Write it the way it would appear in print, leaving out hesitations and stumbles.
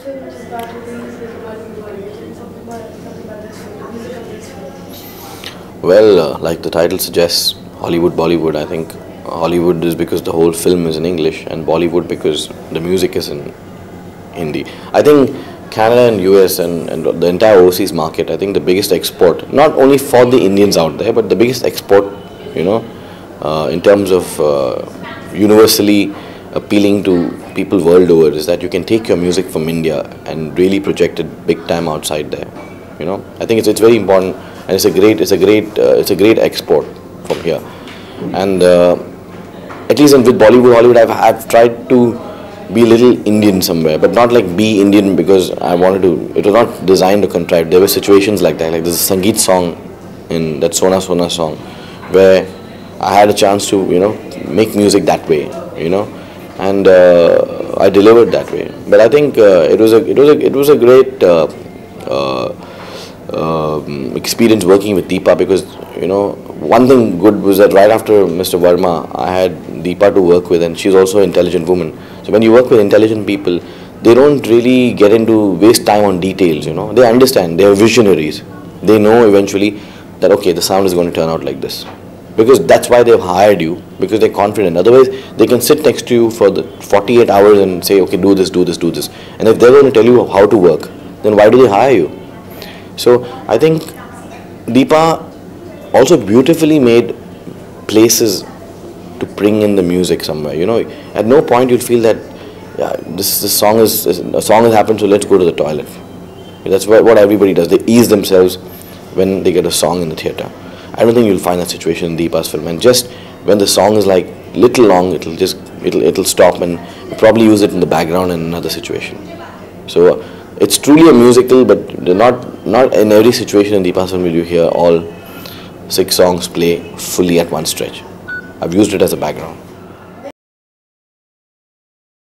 film that released in Hollywood? Something about this film, the music of this film. Well, like the title suggests, Hollywood-Bollywood. I think Hollywood is because the whole film is in English, and Bollywood because the music is in Hindi. I think Canada and US and the entire overseas market, I think the biggest export, not only for the Indians out there, but the biggest export, in terms of universally appealing to people world over, is that you can take your music from India and really project it big time outside there. I think it's very important, and it's a great export from here. And at least with Bollywood, Hollywood, I've tried to be a little Indian somewhere, but not like be Indian because I wanted to. It was not designed or contrived. There were situations like that. Like there's a Sangeet song in that Sona Sona song, where I had a chance to make music that way, and I delivered that way. But I think it was a great experience working with Deepa, because one thing good was that right after Mr. Verma, I had Deepa to work with, and she's also an intelligent woman. So when you work with intelligent people, they don't really get into waste time on details. They understand. They are visionaries. They know eventually that okay, the sound is going to turn out like this, because that's why they've hired you, because they're confident. Otherwise, they can sit next to you for the 48 hours and say, okay, do this, do this, do this. And if they're going to tell you how to work, then why do they hire you? So I think Deepa also beautifully made places to bring in the music somewhere. At no point you'll feel that this song has happened, so let's go to the toilet. That's what everybody does. They ease themselves when they get a song in the theater. I don't think you'll find that situation in Deepa's film. And just when the song is like little long, it'll stop, and you probably use it in the background in another situation. So it's truly a musical, but not in every situation in Deepa's film will you hear all 6 songs play fully at one stretch. I've used it as a background.